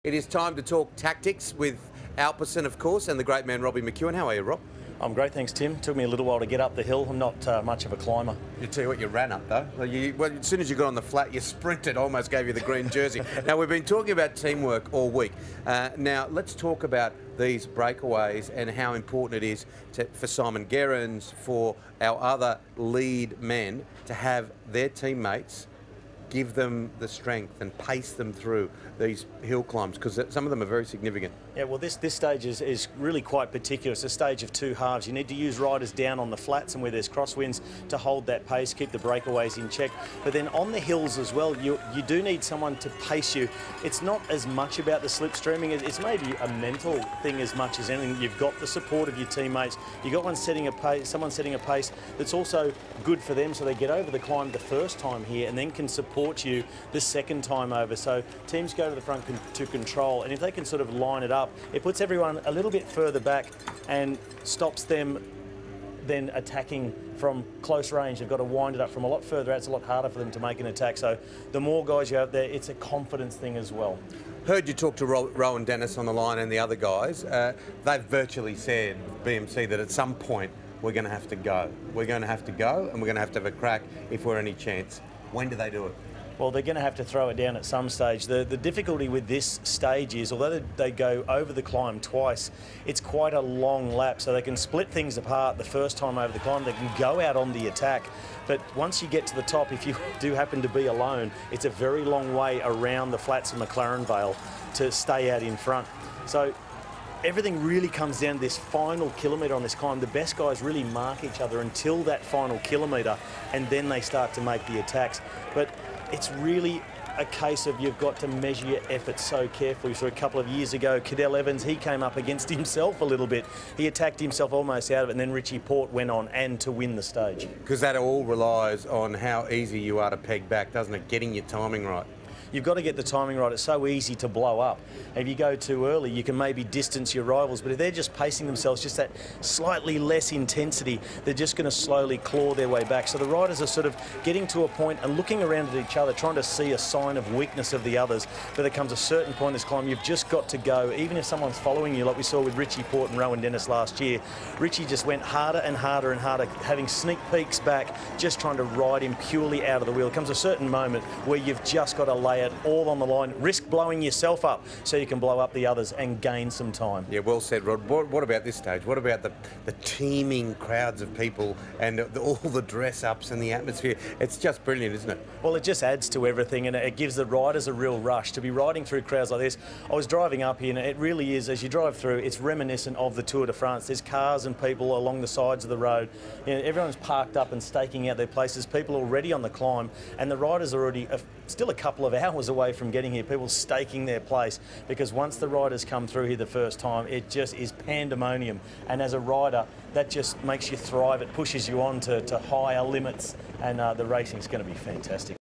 It is time to talk tactics with Alpecin, of course, and the great man Robbie McEwen. How are you, Rob? I'm great, thanks, Tim. Took me a little while to get up the hill. I'm not much of a climber. I tell you what, you ran up though. Well, as soon as you got on the flat, you sprinted, almost gave you the green jersey. Now, we've been talking about teamwork all week. Now, let's talk about these breakaways and how important it is for Simon Gerrans, for our other lead men, to have their teammates give them the strength and pace them through these hill climbs, because some of them are very significant. Yeah, well, this stage is really quite particular. It's a stage of two halves. You need to use riders down on the flats and where there's crosswinds to hold that pace, keep the breakaways in check. But then on the hills as well, you do need someone to pace you. It's not as much about the slipstreaming. It's maybe a mental thing as much as anything. You've got the support of your teammates. You've got someone setting a pace that's also good for them, so they get over the climb the first time here and then can support you the second time over. So teams go to the front to control, and if they can sort of line it up, it puts everyone a little bit further back and stops them then attacking from close range. They've got to wind it up from a lot further out. It's a lot harder for them to make an attack. So the more guys you have there, it's a confidence thing as well. Heard you talk to Rowan Dennis on the line and the other guys. They've virtually said, BMC, that at some point we're going to have to go. We're going to have to go, and we're going to have a crack if we're any chance. When do they do it? Well, they're going to have to throw it down at some stage. The difficulty with this stage is, although they go over the climb twice, it's quite a long lap, so they can split things apart the first time over the climb. They can go out on the attack, but once you get to the top, if you do happen to be alone, it's a very long way around the flats of McLaren Vale to stay out in front. So everything really comes down to this final kilometre on this climb. The best guys really mark each other until that final kilometre, and then they start to make the attacks. But it's really a case of you've got to measure your efforts so carefully. So a couple of years ago, Cadel Evans, he came up against himself a little bit. He attacked himself almost out of it, and then Richie Porte went on and to win the stage. Because that all relies on how easy you are to peg back, doesn't it? Getting your timing right. You've got to get the timing right. It's so easy to blow up. If you go too early, you can maybe distance your rivals, but if they're just pacing themselves, just that slightly less intensity, they're just going to slowly claw their way back. So the riders are sort of getting to a point and looking around at each other, trying to see a sign of weakness of the others. But there comes a certain point in this climb, you've just got to go. Even if someone's following you, like we saw with Richie Porte and Rowan Dennis last year, Richie just went harder and harder and harder, having sneak peeks back, just trying to ride him purely out of the wheel. There comes a certain moment where you've just got to lay it all on the line, risk blowing yourself up so you can blow up the others and gain some time. Yeah, well said, Rod. What about this stage? What about the teeming crowds of people and all the dress-ups and the atmosphere? It's just brilliant, isn't it? Well, it just adds to everything, and it gives the riders a real rush to be riding through crowds like this. I was driving up here, and it really is, as you drive through, it's reminiscent of the Tour de France. There's cars and people along the sides of the road. You know, everyone's parked up and staking out their places. People already on the climb, and the riders are already still a couple of hours away from getting here. People staking their place, because once the riders come through here the first time, it just is pandemonium. And as a rider, that just makes you thrive. It pushes you on to higher limits, and the racing's going to be fantastic.